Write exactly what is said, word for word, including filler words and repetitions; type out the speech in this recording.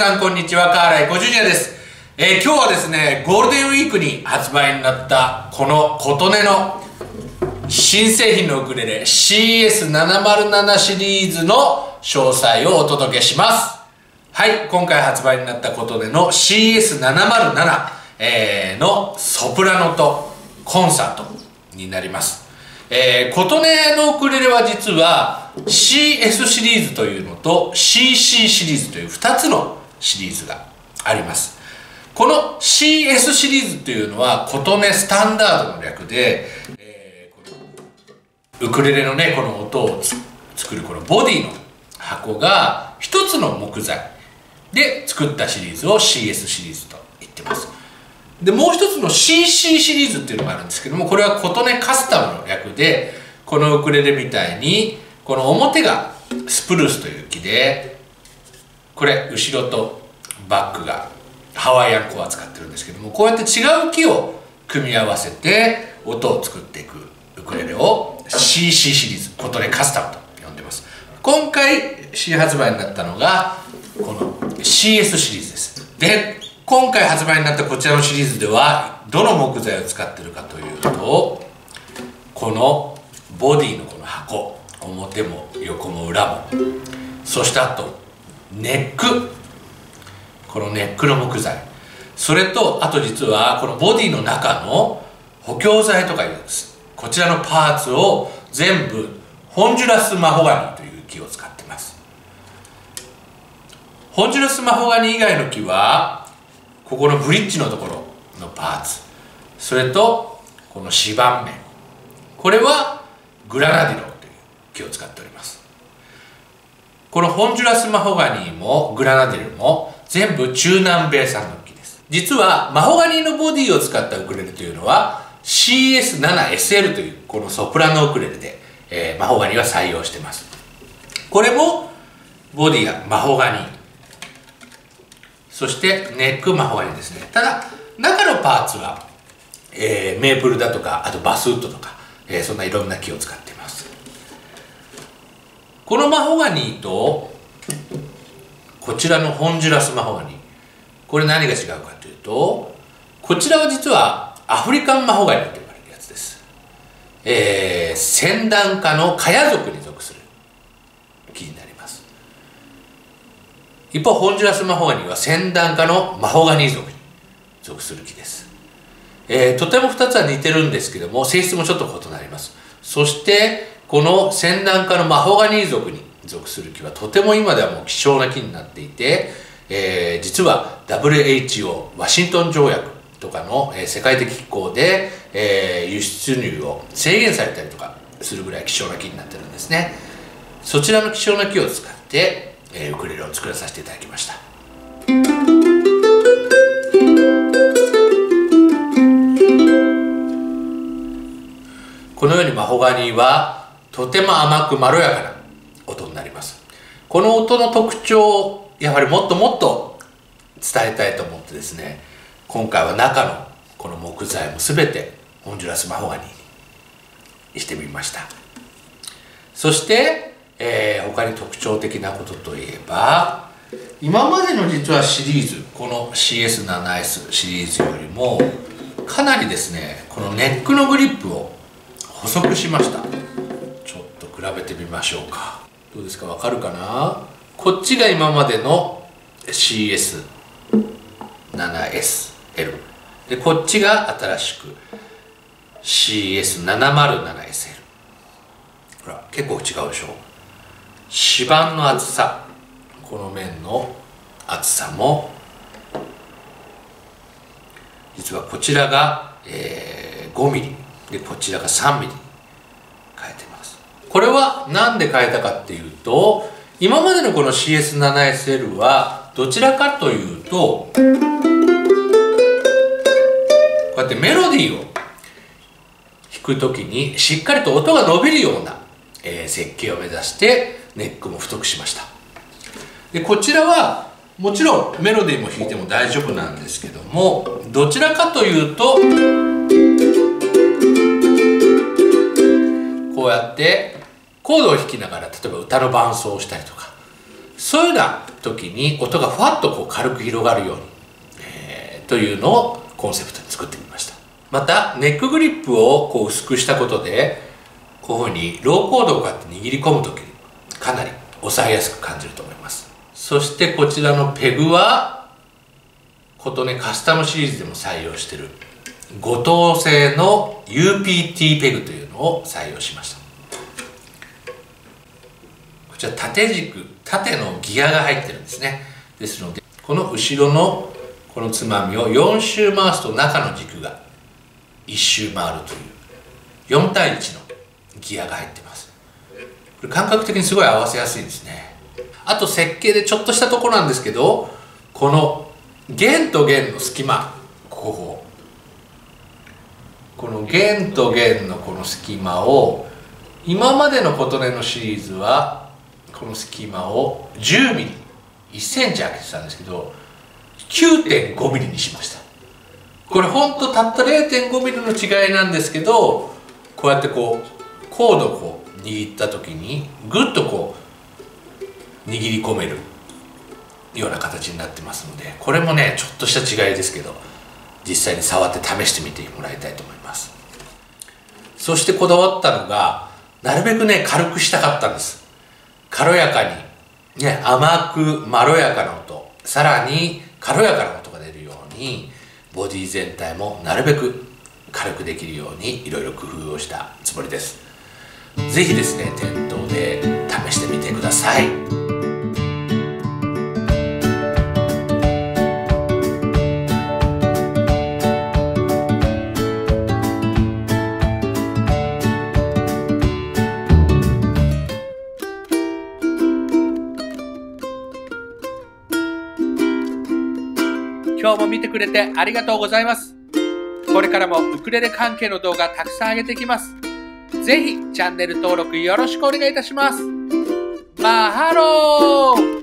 さんこんにちは、カーライコジュニアです。えー、今日はですね、ゴールデンウィークに発売になったこの琴音の新製品のウクレレ シーエスななまるなな シリーズの詳細をお届けします。はい、今回発売になった琴音の シーエスななまるなな、えー、のソプラノとコンサートになります。えー、琴音のウクレレは実は シーエス シリーズというのと シーシー シリーズというふたつのシリーズがあります。この シーエス シリーズというのは琴音スタンダードの略で、えー、このウクレレのねこの音を作るこのボディの箱が一つの木材で作ったシリーズを シーエス シリーズと言ってます。でもう一つの シーシー シリーズっていうのがあるんですけども、これは琴音カスタムの略で、このウクレレみたいにこの表がスプルースという木で、これ後ろとバックがハワイアンコア使ってるんですけども、こうやって違う木を組み合わせて音を作っていくウクレレを シーシー シリーズ、琴音カスタムと呼んでます。今回新発売になったのがこの シーエス シリーズです。で今回発売になったこちらのシリーズではどの木材を使ってるかというと、このボディのこの箱、表も横も裏も、そしてあとネック、このネックの木材、それとあと実はこのボディの中の補強材とかいうこちらのパーツを全部ホンジュラスマホガニという木を使っています。ホンジュラスマホガニ以外の木はここのブリッジのところのパーツ、それとこの指板面、これはグラナディロという木を使っております。このホンジュラスマホガニもグラナディロも全部中南米産の木です。実はマホガニのボディを使ったウクレレというのは シーエスななエスエル というこのソプラノウクレレで、えー、マホガニは採用しています。これもボディがマホガニ、そしてネックマホガニですね。ただ中のパーツは、えー、メープルだとか、あとバスウッドとか、えー、そんないろんな木を使っています。このマホガニとこちらのホンジュラスマホガニ、これ何が違うかというと、こちらは実はアフリカンマホガニと呼ばれるやつです。えー、センダン科のカヤ属に属する木になります。一方ホンジュラスマホガニはセンダン科のマホガニ属に属する木です。えー、とてもふたつは似てるんですけども性質もちょっと異なります。そしてこのセンダン科のマホガニ属に属する木はとても今ではもう希少な木になっていて、えー、実は ダブリューエイチオー ワシントン条約とかの、えー、世界的機構で、えー、輸出入を制限されたりとかするぐらい希少な木になってるんですね。そちらの希少な木を使ってえー、ウクレレを作らさせていただきました。このようにマホガニはとても甘くまろやかな音になります。この音の特徴をやはりもっともっと伝えたいと思ってですね、今回は中のこの木材も全てホンジュラスマホガニにしてみました。そしてえー、他に特徴的なことといえば、今までの実はシリーズ、この シーエスななエス シリーズよりもかなりですね、このネックのグリップを細くしました。ちょっと比べてみましょうか。どうですか、わかるかな。こっちが今までの シーエスななエスエル で、こっちが新しく シーエスななまるななエスエル。 ほら結構違うでしょ。指板の厚さ、この面の厚さも実はこちらが、えー、ごミリでこちらがさんミリ変えてます。これは何で変えたかっていうと、今までのこの シーエスななエスエル はどちらかというとこうやってメロディーを弾くときにしっかりと音が伸びるような、えー、設計を目指してネックも太くしました。でこちらはもちろんメロディーも弾いても大丈夫なんですけども、どちらかというとこうやってコードを弾きながら例えば歌の伴奏をしたりとか、そういうような時に音がふわっとこう軽く広がるように、えー、というのをコンセプトに作ってみました。またネックグリップをこう薄くしたことで、こういうふうにローコードをこうやって握り込む時にかなり押さえやすく感じると思います。そしてこちらのペグは琴音カスタムシリーズでも採用している五等製の ユーピーティー ペグというのを採用しました。こちら縦軸、縦のギアが入ってるんですね。ですのでこの後ろのこのつまみをよん周回すと中の軸がいち周回るというよん対いちのギアが入ってます。これ感覚的にすごい合わせやすいですね。あと設計でちょっとしたところなんですけど、この弦と弦の隙間、こここの弦と弦のこの隙間を、今までの琴音のシリーズはこの隙間をじゅうミリいちセンチ開けてたんですけど きゅうてんごミリにしました。これほんとたった れいてんごミリの違いなんですけど、こうやってこうコードをこう握った時にグッとこう握り込めるような形になってますので、これもねちょっとした違いですけど、実際に触って試してみてもらいたいと思います。そしてこだわったのが、なるべくね軽くしたかったんです。軽やかにね、甘くまろやかな音、さらに軽やかな音が出るように、ボディ全体もなるべく軽くできるようにいろいろ工夫をしたつもりです。ぜひですね、店頭で試してみてください。今日も見てくれてありがとうございます。これからもウクレレ関係の動画たくさん上げていきます。ぜひチャンネル登録よろしくお願いいたします。マハロー。